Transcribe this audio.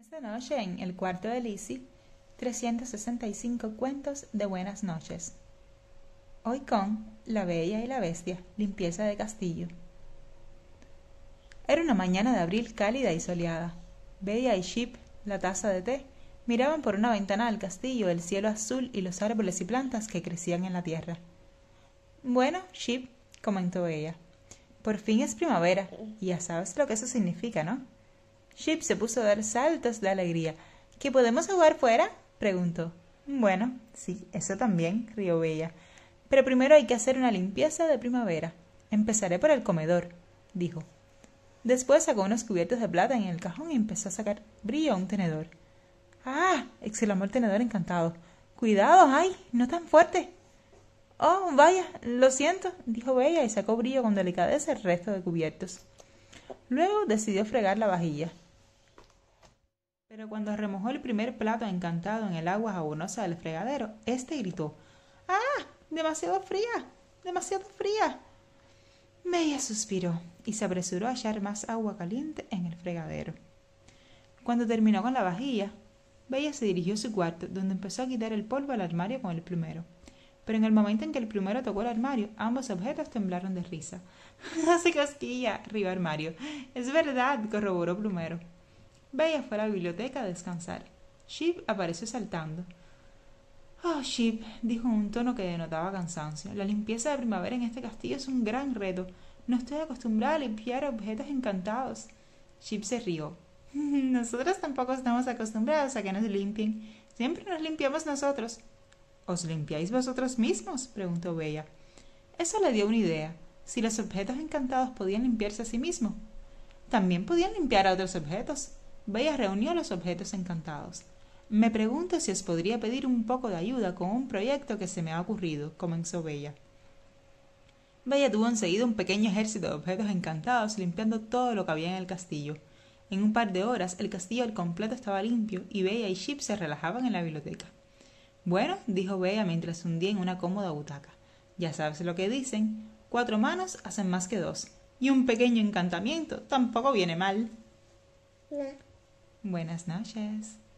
Esta noche en el cuarto de Lizzie, 365 cuentos de buenas noches. Hoy con La Bella y la Bestia, limpieza de castillo. Era una mañana de abril cálida y soleada. Bella y Chip, la taza de té, miraban por una ventana al castillo el cielo azul y los árboles y plantas que crecían en la tierra. Bueno, Chip, comentó ella, por fin es primavera, y ya sabes lo que eso significa, ¿no? Chip se puso a dar saltos de alegría. ¿Que podemos jugar fuera? Preguntó. Bueno, sí, eso también, rió Bella. Pero primero hay que hacer una limpieza de primavera. Empezaré por el comedor, dijo. Después sacó unos cubiertos de plata en el cajón y empezó a sacar brillo a un tenedor. ¡Ah! Exclamó el tenedor encantado. ¡Cuidado! ¡Ay! ¡No tan fuerte! Oh, vaya, lo siento, dijo Bella y sacó brillo con delicadeza el resto de cubiertos. Luego decidió fregar la vajilla. Pero cuando remojó el primer plato encantado en el agua jabonosa del fregadero, éste gritó: ¡Ah! ¡Demasiado fría! ¡Demasiado fría! Bella suspiró y se apresuró a echar más agua caliente en el fregadero. Cuando terminó con la vajilla, Bella se dirigió a su cuarto, donde empezó a quitar el polvo al armario con el plumero. Pero en el momento en que el plumero tocó el armario, ambos objetos temblaron de risa. ¡Hace cosquilla! Rió Armario. Es verdad, corroboró Plumero. Bella fue a la biblioteca a descansar. Chip apareció saltando. Oh, Chip, dijo en un tono que denotaba cansancio. La limpieza de primavera en este castillo es un gran reto. No estoy acostumbrada a limpiar objetos encantados. Chip se rió. Nosotros tampoco estamos acostumbrados a que nos limpien. Siempre nos limpiamos nosotros. ¿Os limpiáis vosotros mismos? Preguntó Bella. Eso le dio una idea. Si los objetos encantados podían limpiarse a sí mismos, también podían limpiar a otros objetos. Bella reunió los objetos encantados. Me pregunto si os podría pedir un poco de ayuda con un proyecto que se me ha ocurrido, comenzó Bella. Bella tuvo enseguida un pequeño ejército de objetos encantados limpiando todo lo que había en el castillo. En un par de horas el castillo al completo estaba limpio y Bella y Chip se relajaban en la biblioteca. Bueno, dijo Bella mientras se hundía en una cómoda butaca. Ya sabes lo que dicen, 4 manos hacen más que 2. Y un pequeño encantamiento tampoco viene mal. No. Buenas noches.